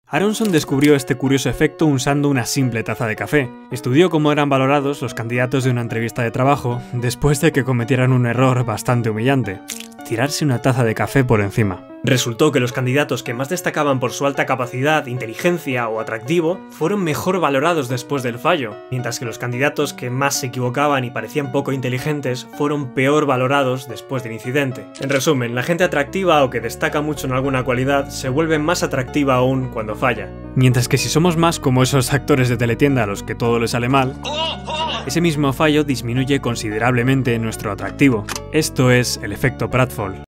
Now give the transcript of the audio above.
Aronson descubrió este curioso efecto usando una simple taza de café. Estudió cómo eran valorados los candidatos de una entrevista de trabajo después de que cometieran un error bastante humillante: tirarse una taza de café por encima. Resultó que los candidatos que más destacaban por su alta capacidad, inteligencia o atractivo fueron mejor valorados después del fallo, mientras que los candidatos que más se equivocaban y parecían poco inteligentes fueron peor valorados después del incidente. En resumen, la gente atractiva o que destaca mucho en alguna cualidad se vuelve más atractiva aún cuando falla. Mientras que si somos más como esos actores de teletienda a los que todo les sale mal, ese mismo fallo disminuye considerablemente nuestro atractivo. Esto es el efecto Pratfall.